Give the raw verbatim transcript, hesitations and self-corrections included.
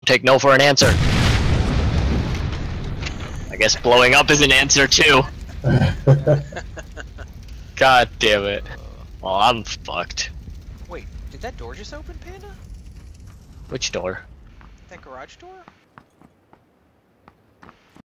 take no for an answer. I guess blowing up is an answer too. God damn it. Well, I'm fucked. Wait, did that door just open, Panda? Which door? That garage door?